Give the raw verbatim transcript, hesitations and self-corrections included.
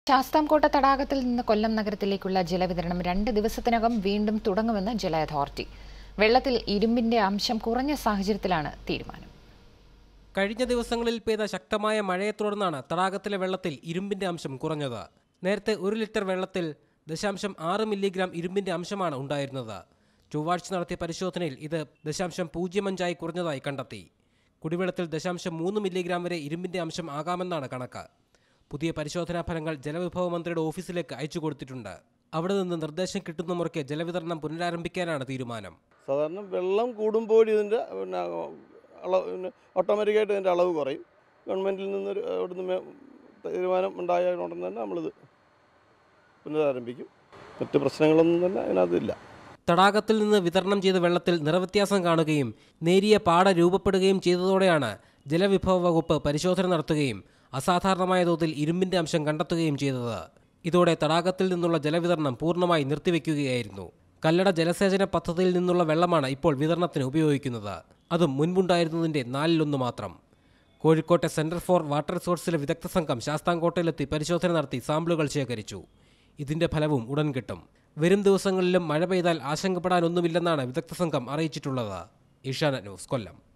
ശാസ്താംകോട്ട തടാകത്തിൽ നിന്ന് കൊല്ലം നഗരത്തിലേക്കുള്ള ജലവിതരണം രണ്ട് ദിവസത്തിനകം വീണ്ടും തുടങ്ങുമെന്ന് ജല അതോറിറ്റി. വെള്ളത്തിൽ ഇരുമ്പിന്റെ അംശം കുറഞ്ഞ സാഹചര്യത്തിലാണ് തീരുമാനം. കഴിഞ്ഞ ദിവസങ്ങളിൽ പെയ്ത ശക്തമായ മഴയെ തുടർന്നാണ് തടാകത്തിലെ വെള്ളത്തിൽ ഇരുമ്പിന്റെ അംശം കുറഞ്ഞത്. നേരത്തെ ഒരു ലിറ്റർ വെള്ളത്തിൽ ദശാംശം ആറ് മില്ലിഗ്രാം ഇരുമ്പിന്റെ അംശമാണ് ഉണ്ടായിരുന്നത്. ചൊവ്വാഴ്ച നടത്തിയ പരിശോധനയിൽ ഇത് ദശാംശം പൂജ്യം അഞ്ചായി കുറഞ്ഞതായി കണ്ടെത്തി. കുടിവെള്ളത്തിൽ ദശാംശം മൂന്ന് മില്ലിഗ്രാം വരെ ഇരുമ്പിന്റെ അംശം ആകാമെന്നാണ് കണക്ക്. പുതിയ പരിശോധനാ ഫലങ്ങൾ ജലവിഭവ മന്ത്രിയുടെ ഓഫീസിലേക്ക് അയച്ചു കൊടുത്തിട്ടുണ്ട്. അവിടെ നിന്ന് നിർദ്ദേശം കിട്ടുന്ന മുറയ്ക്ക് ജലവിതരണം പുനരാരംഭിക്കാനാണ് തീരുമാനം. സാധാരണ വെള്ളം കൂടുമ്പോൾ ഇതിൻ്റെ പിന്നെ അളവ് ഓട്ടോമാറ്റിക്കായിട്ട് ഇതിൻ്റെ അളവ് കുറയും. ഗവൺമെൻറ്റിൽ നിന്ന് അവിടുന്ന് തീരുമാനം ഉണ്ടായ ഉടൻ തന്നെ നമ്മളിത് പുനരാരംഭിക്കും. മറ്റ് പ്രശ്നങ്ങളൊന്നും തന്നെ അതിനകത്തില്ല. തടാകത്തിൽ നിന്ന് വിതരണം ചെയ്ത വെള്ളത്തിൽ നിറവ്യത്യാസം കാണുകയും നേരിയ പാട രൂപപ്പെടുകയും ചെയ്തതോടെയാണ് ജലവിഭവ വകുപ്പ് പരിശോധന നടത്തുകയും അസാധാരണമായ തോതിൽ ഇരുമ്പിന്റെ അംശം കണ്ടെത്തുകയും ചെയ്തത്. ഇതോടെ തടാകത്തിൽ നിന്നുള്ള ജലവിതരണം പൂർണ്ണമായി നിർത്തിവെക്കുകയായിരുന്നു. കല്ലട ജലസേചന പദ്ധതിയിൽ നിന്നുള്ള വെള്ളമാണ് ഇപ്പോൾ വിതരണത്തിന് ഉപയോഗിക്കുന്നത്. അതും മുൻപുണ്ടായിരുന്നതിന്റെ നാലിലൊന്ന് മാത്രം. കോഴിക്കോട്ടെ സെന്റർ ഫോർ വാട്ടർ റിസോഴ്സിലെ വിദഗ്ധ സംഘം ശാസ്താംകോട്ടയിലെത്തി പരിശോധന നടത്തി സാമ്പിളുകൾ ശേഖരിച്ചു. ഇതിന്റെ ഫലവും ഉടൻ കിട്ടും. വരും ദിവസങ്ങളിലും മഴ പെയ്താൽ ആശങ്കപ്പെടാനൊന്നുമില്ലെന്നാണ് വിദഗ്ധ സംഘം അറിയിച്ചിട്ടുള്ളത്. ഏഷ്യാനെറ്റ് ന്യൂസ്, കൊല്ലം.